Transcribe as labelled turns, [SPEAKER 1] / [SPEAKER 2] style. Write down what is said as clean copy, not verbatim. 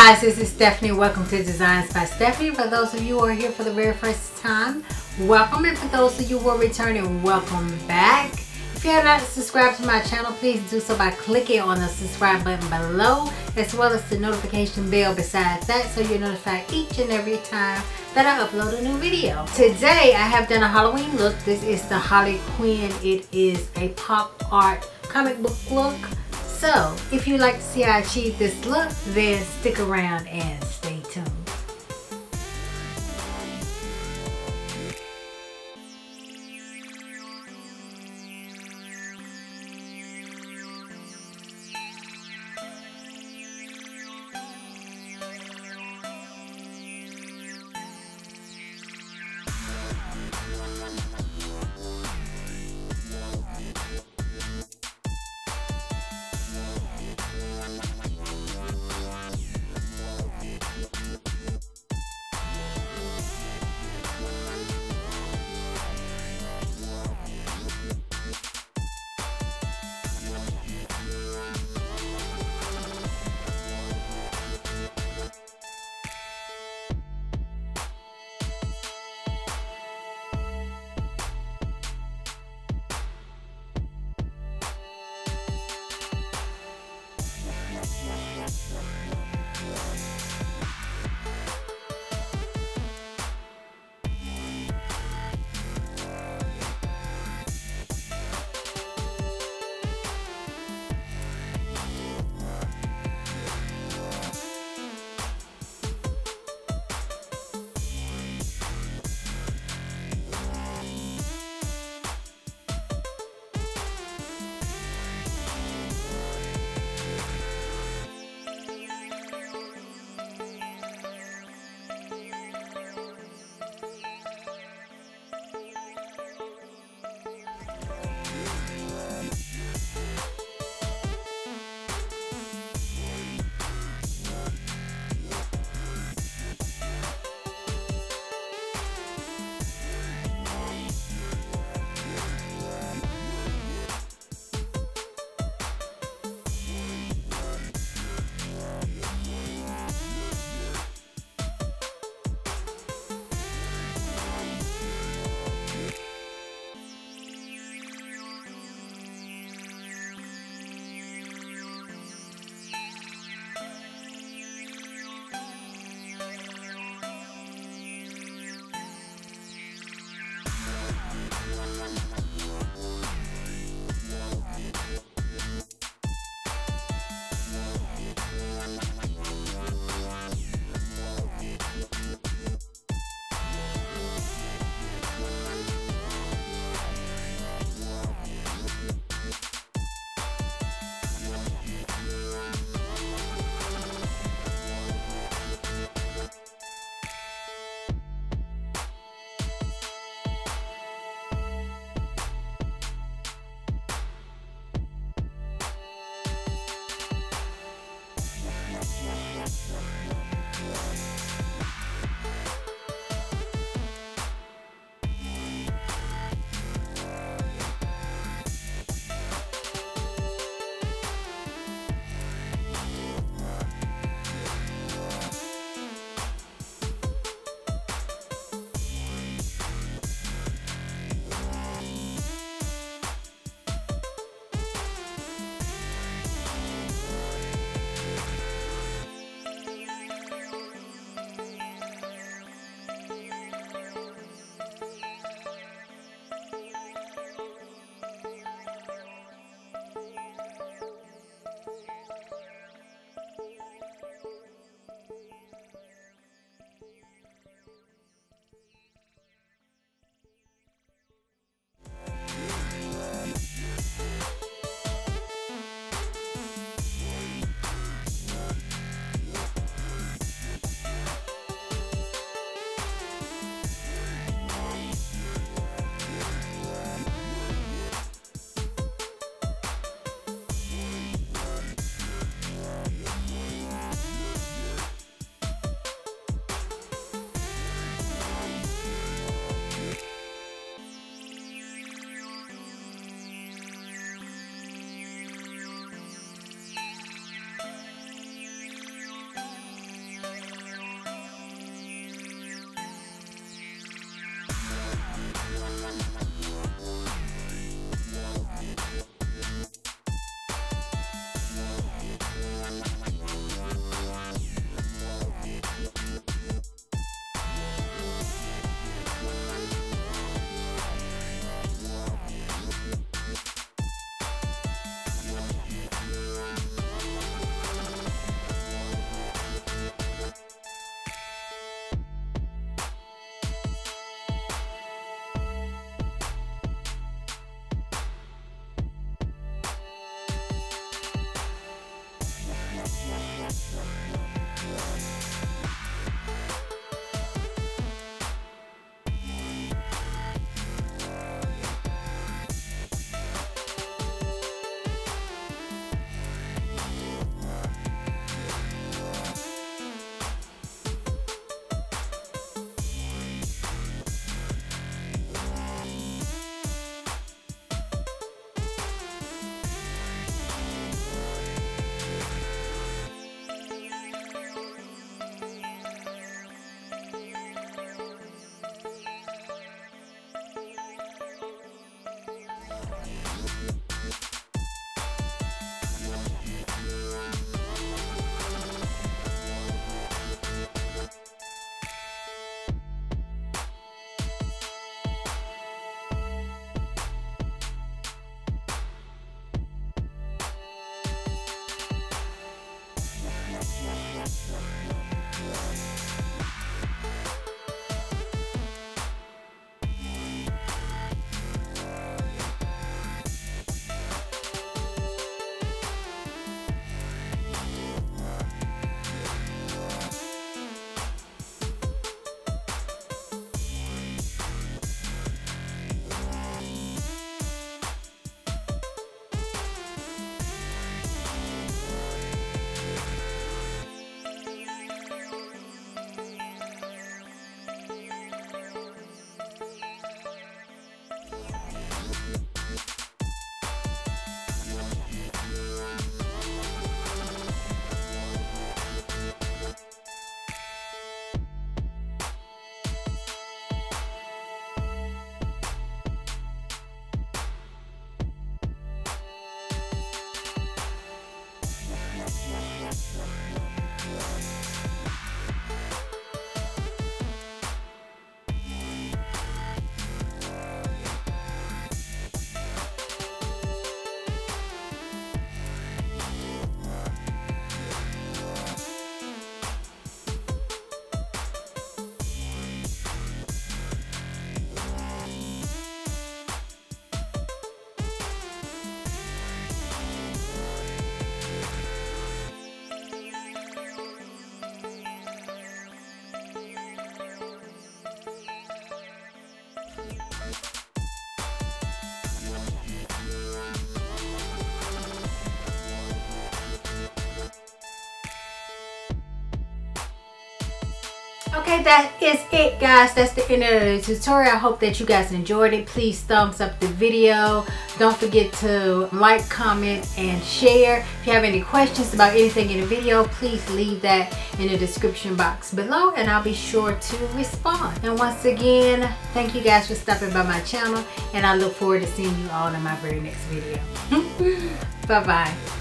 [SPEAKER 1] guys, this is Stephanie. Welcome to Designs by Stephanie. For those of you who are here for the very first time, welcome, and for those of you who are returning, welcome back. If you have not subscribed to my channel, please do so by clicking on the subscribe button below, as well as the notification bell besides that, so you're notified each and every time that I upload a new video. Today I have done a Halloween look. This is the Harley Quinn. It is a pop art comic book look. So if you'd like to see how I achieve this look, then stick around and stay tuned. Okay, that is it, guys. That's the end of the tutorial. I hope that you guys enjoyed it. Please thumbs up the video. Don't forget to like, comment, and share. If you have any questions about anything in the video, please leave that in the description box below and I'll be sure to respond. And once again, thank you guys for stopping by my channel, and I look forward to seeing you all in my very next video. Bye bye.